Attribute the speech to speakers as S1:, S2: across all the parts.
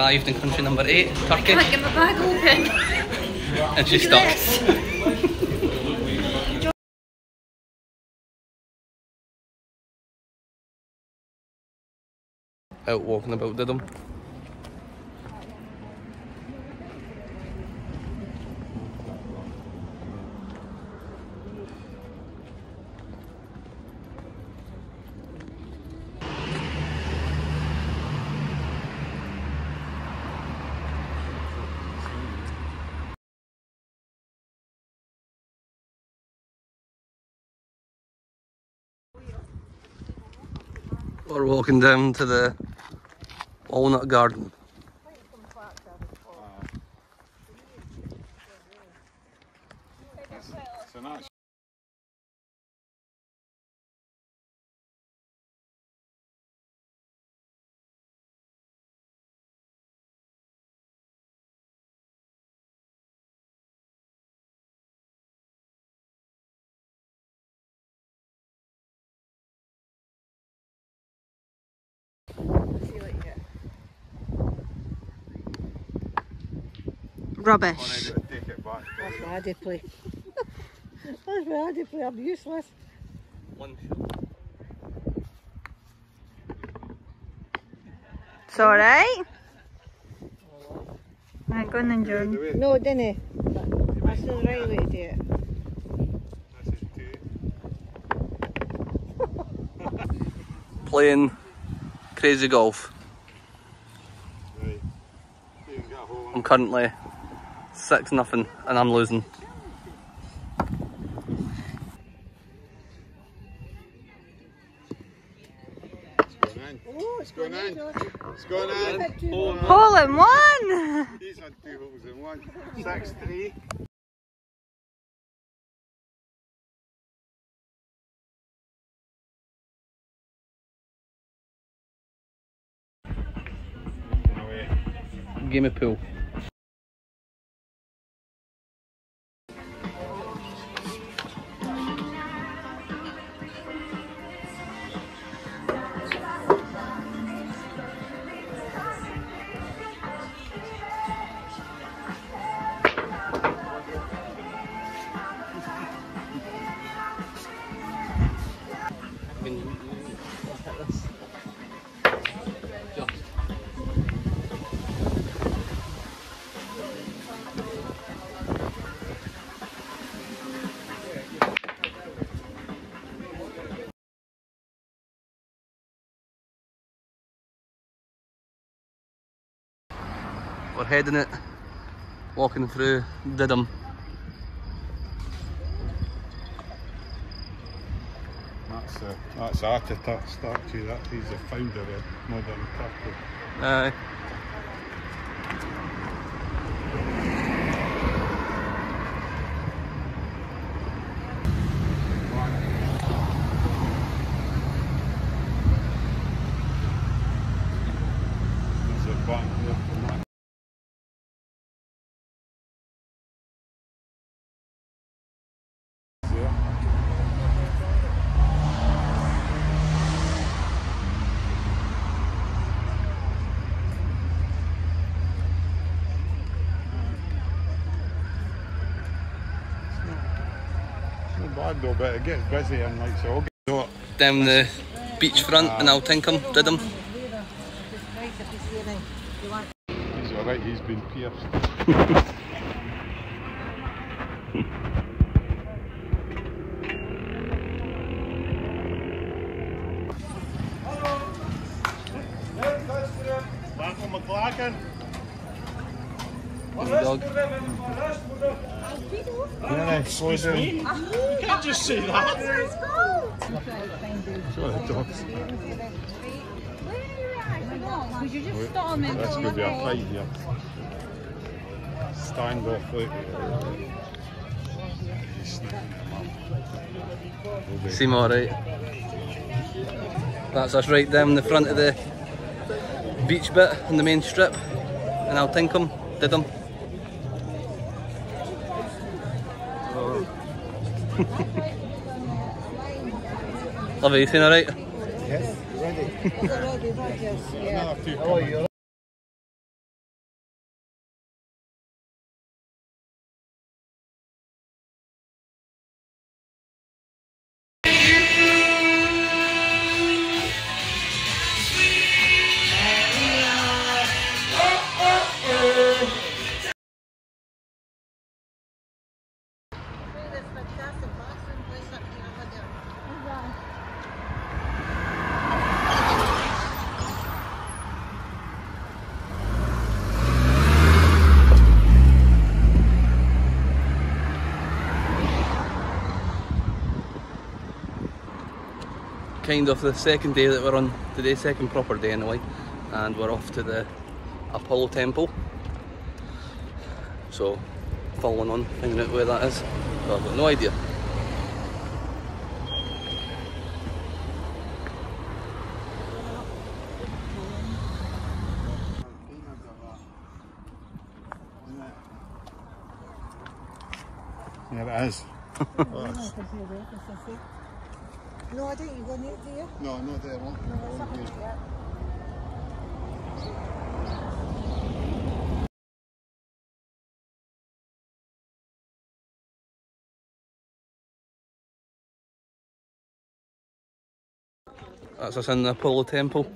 S1: arrived in country number 8, Turkey.
S2: I can't get my bag open.
S1: And she's stuck. Out walking about Didim. We're walking down to the Walnut Garden.
S2: Rubbish.
S3: That's what I did play. That's what I did play. I'm useless.
S2: It's alright. Right, go on then, Jordan.
S3: No, it didn't. That's the right way to do it.
S1: Playing crazy golf. I'm currently 6-0 and I'm losing.
S4: It's going in. It's going in.
S2: Hole in one!
S4: He's had 2 holes in one. 6-3.
S1: Game of pool. We're heading it, walking through Didim.
S4: That's Ataturk statue. He's the founder of modern Turkey.
S1: Aye.
S4: There's a bank there from that. Bad though, but it gets busy and like so.
S1: Down the beachfront in Altinkum, Didim.
S4: He's alright, he's been pierced. Michael McLaughlin.
S1: Dog.
S4: Yeah, slow down. You can't just say that. Sorry, dogs.
S2: Could you just stop on them?
S4: That's going to be a fight here. Stand off, look.
S1: Seem alright. That's us right down the front of the beach bit on the main strip in Altinkum, Didim. Love it, you feeling alright?
S4: Yes, ready.
S3: Ready, but just, yeah.
S4: Another 2 coming.
S1: kind of the second day that we're on today, second proper day anyway, and we're off to the Apollo Temple. So, following on, finding out where that is, but I've got no idea.
S4: Yeah, it is.
S3: No, I don't. You go near there.
S4: No, not there, one.
S1: That's us in the Apollo Temple.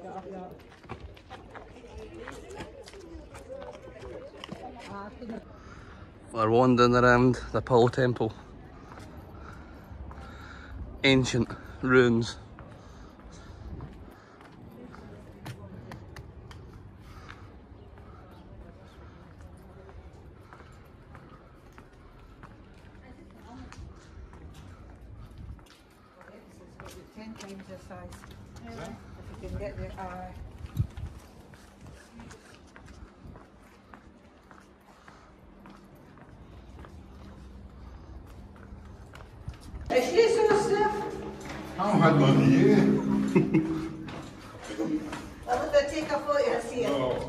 S1: We're wandering around the Apollo Temple. Ancient ruins.
S3: It's 10 times the size. If you can get the eye. Is she so stiff?
S4: I've had one of you.
S3: I'll let her take a photo and see it.
S4: Oh.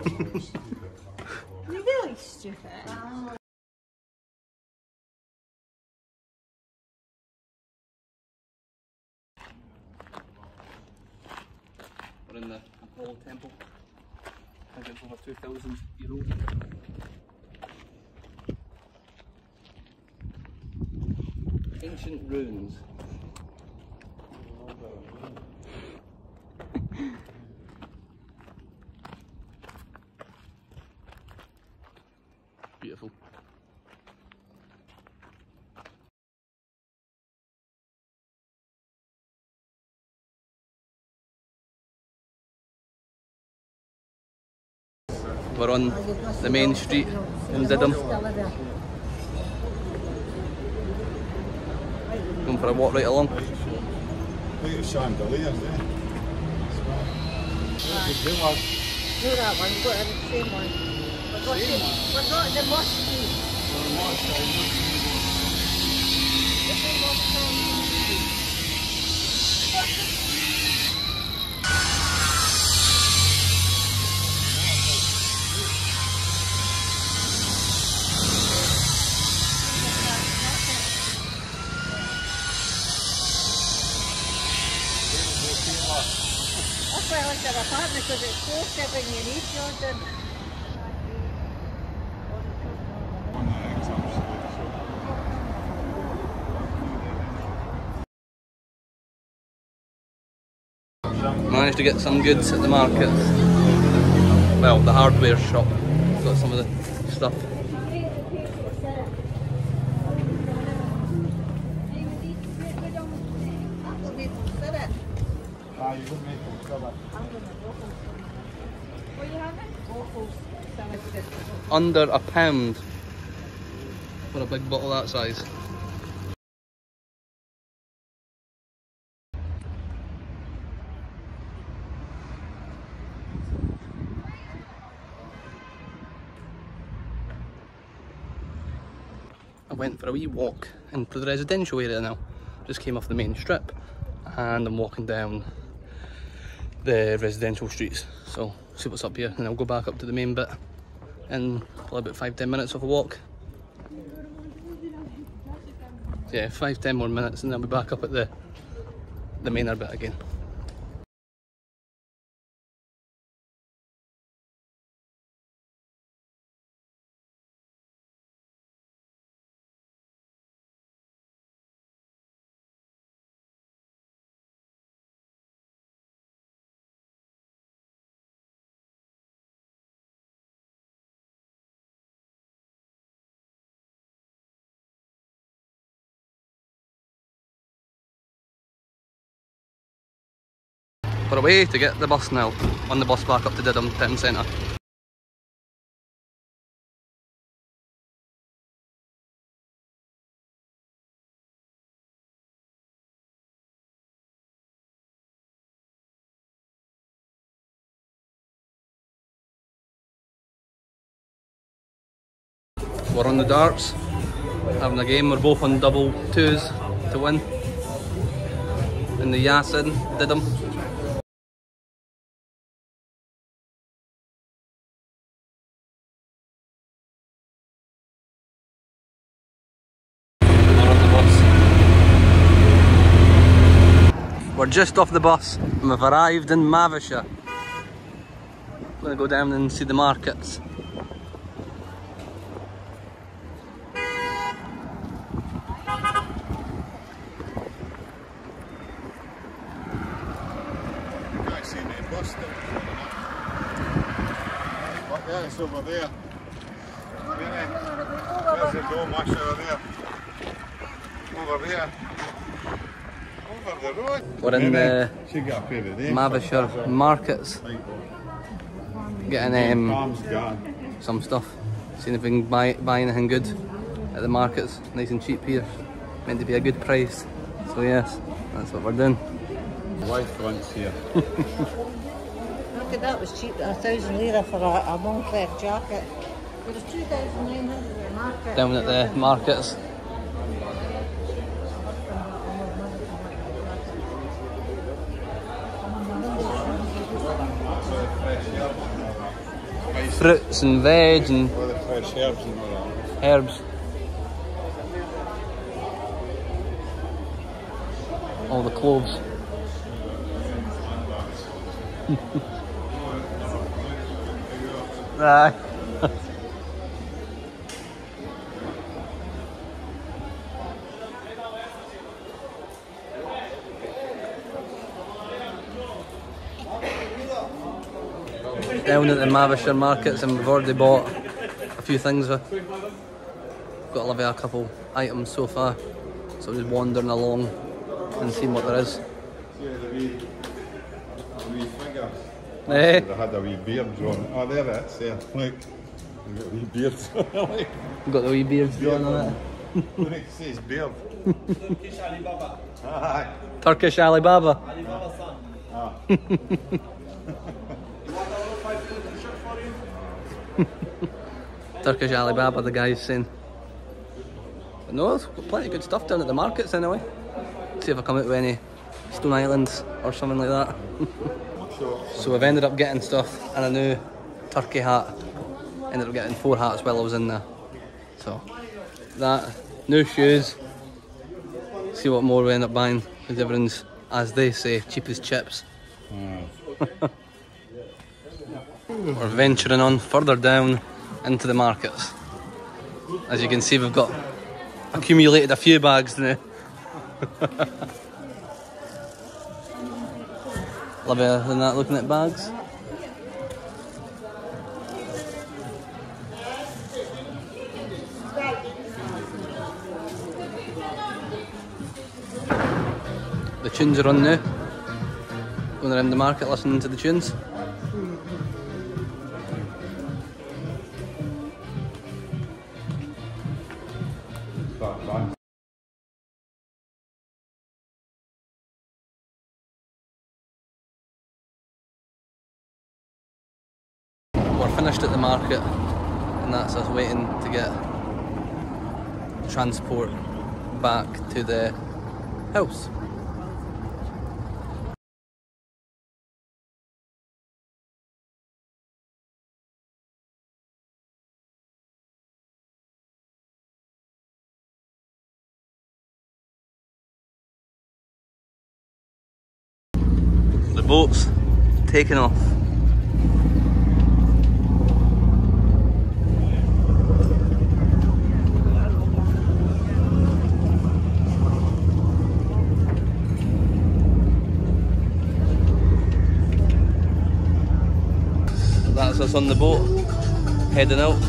S3: You're really stupid.
S1: We're in the Apollo Temple. I think it's over 2,000 years old. Ancient ruins. Beautiful. We're on the main street in Diddum. Going for a walk right along.
S4: Look at the chandeliers there.
S3: No, that one. We've got the same one. We've got the mosque. That's why I like the apartment, because it's closer when you need Jordan.
S1: Managed to get some goods at the market. Well, the hardware shop. Got some of the stuff. Under £1 for a big bottle that size. I went for a wee walk into the residential area now. Just came off the main strip and I'm walking down the residential streets. So see what's up here and I'll go back up to the main bit in probably about 5-10 minutes of a walk. Yeah, 5-10 more minutes and then I'll be back up at the mainer bit again. We're away to get the bus now, on the bus back up to Diddum Town Centre. We're on the darts, having a game. We're both on double twos to win. And the Yasin did them. We're just off the bus and we've arrived in Mavishire. I'm gonna go down and see the markets.
S4: Yeah, it's over there. There's the dome over there. Over there. Over the road.
S1: We're in the
S4: Mavishire
S1: markets. Getting
S4: Palm's gone.
S1: some stuff. Seeing if we can buy anything good at the markets. Nice and cheap here. Meant to be a good price. So yes, that's what we're doing.
S4: Wife wants here.
S3: Look at that, was cheap, 1,000 lira for a Moncler jacket. It was 2,900 at the market.
S1: Down at the markets. Fruits and veg and
S4: All the fresh herbs and all that.
S1: herbs. All the cloves. Aye. Down at the Mavishire markets, and we've already bought a few things. Got a love of a couple items so far, so just wandering along and seeing what there is.
S4: See the wee figures.
S1: Hey.
S4: They had a wee beard drawn. Oh, there it is. There. Look. They've got wee beards. Look.
S1: We've got the wee beards drawn on it.
S4: Look, it says beard. Turkish Alibaba. Aye.
S1: Turkish Alibaba.
S4: Alibaba's son. Ah.
S1: Turkish Alibaba, the guy's saying. But no, there's plenty of good stuff down at the markets anyway. See if I come out with any Stone Islands or something like that. So we've ended up getting stuff and a new turkey hat. Ended up getting 4 hats while I was in there. So that, new shoes. See what more we end up buying, because everyone's, as they say, cheap as chips. We're venturing on further down into the markets. As you can see, we've got accumulated a few bags now. Lovelier than that, looking at bags. The tunes are on now. Going around the market listening to the tunes. We're finished at the market, and that's us waiting to get transport back to the house. The boat's taking off. That's us on the boat, heading out.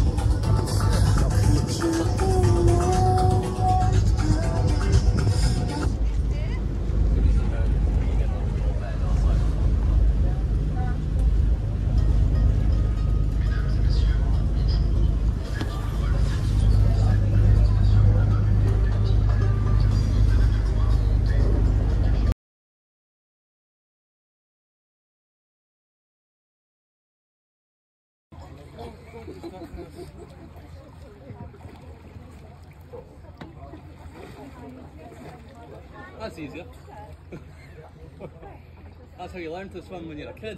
S1: That's easier. That's how you learn to swim when you're a kid.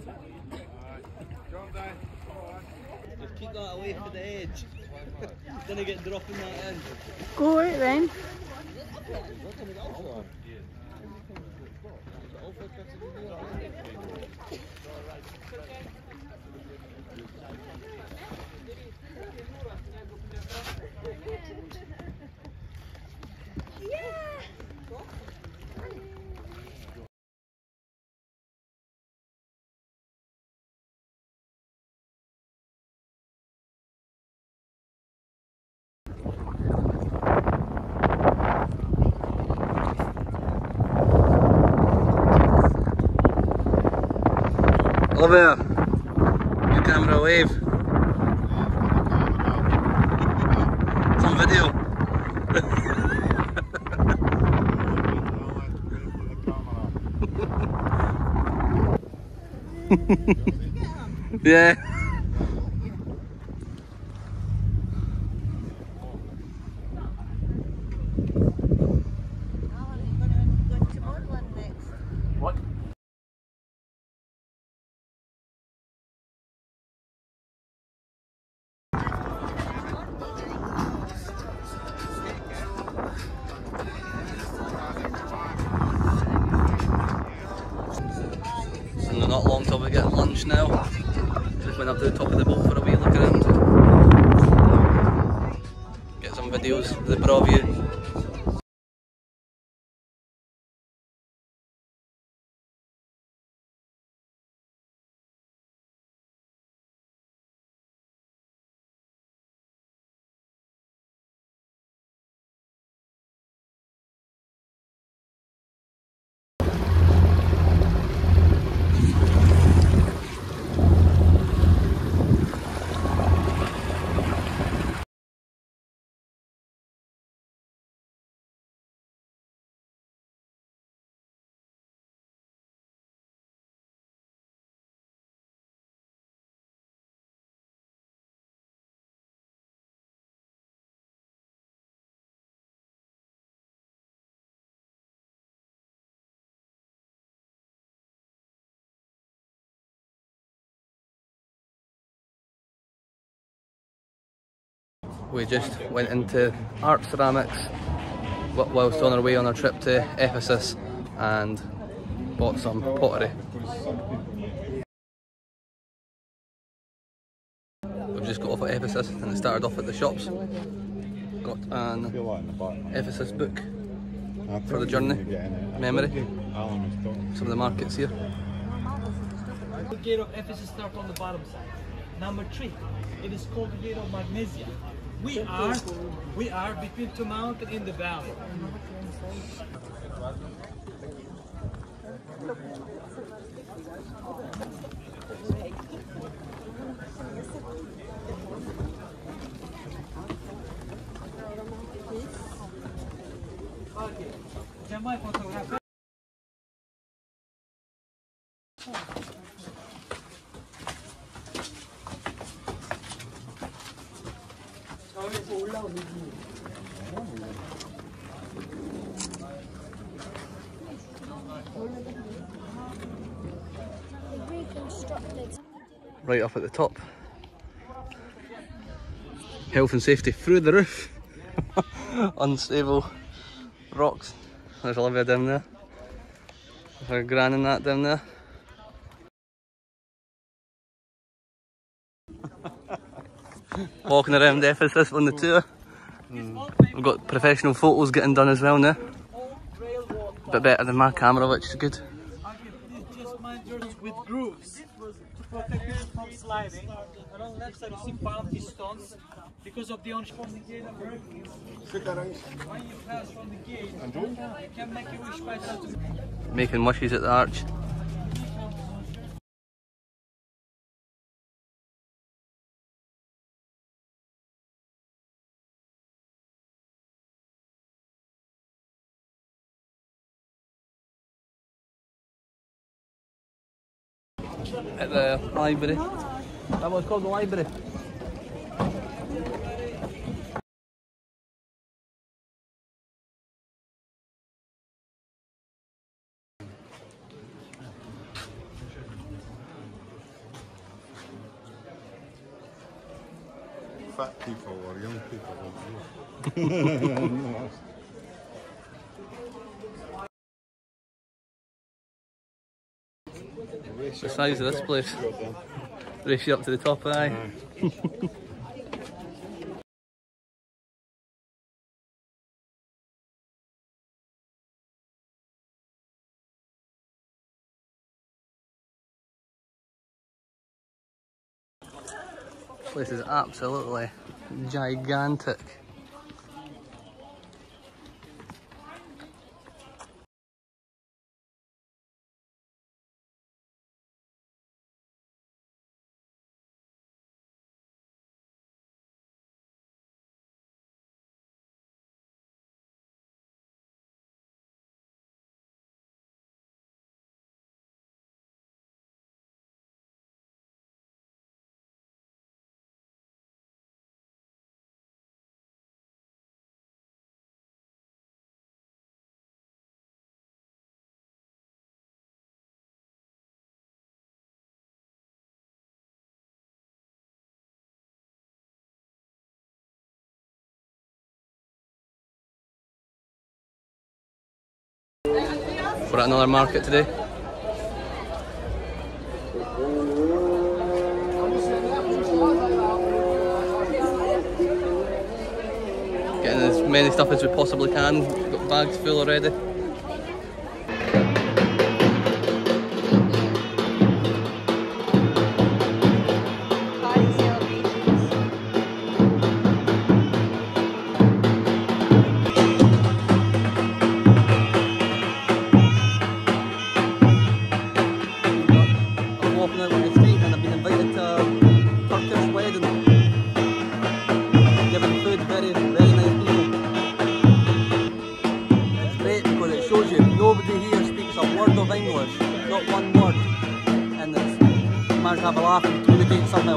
S1: Just keep that away from the edge. Then get dropping that in.
S2: Go out then.
S1: Olivia, your camera wave. It's on video. Yeah. What? And we're not long till we get lunch now. Just went up to the top of the boat for a wee look around. Get some videos of the Bra view. We just went into art ceramics whilst on our way on our trip to Ephesus and bought some pottery. We've just got off at Ephesus and it started off at the shops. Got an Ephesus book for the journey, memory, some of the markets here.
S5: The gate of Ephesus starts on the bottom side. Number 3, it is called the gate of Magnesia. We are between two mountains in the valley. Okay. Can I photograph?
S1: Right up at the top. Health and safety through the roof. Unstable rocks. There's Olivia down there. There's her gran and that down there. Walking around Ephesus on the tour. We've got professional photos getting done as well now. A bit better than my camera, which is good.
S5: Just mind yours with grooves to protect you from sliding. And on the left side you see bounty stones because of the on-from the gate of Hercules. When you pass from the gate, you can make a wish by that.
S1: Making mushies at the arch. At the library. That was called the library.
S4: fat people or young people. No.
S1: The size of this place. Race you up to the top, aye. This place is absolutely gigantic. We're at another market today. Getting as many stuff as we possibly can. We've got bags full already. Nobody here speaks a word of English, not one word, and it's managed to have a laugh and communicate somehow.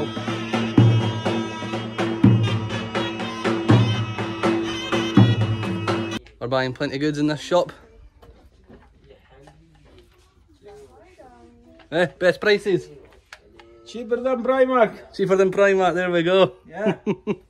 S1: We're buying plenty of goods in this shop. Best prices.
S5: Cheaper than Primark.
S1: Cheaper than Primark, there we go.
S5: Yeah.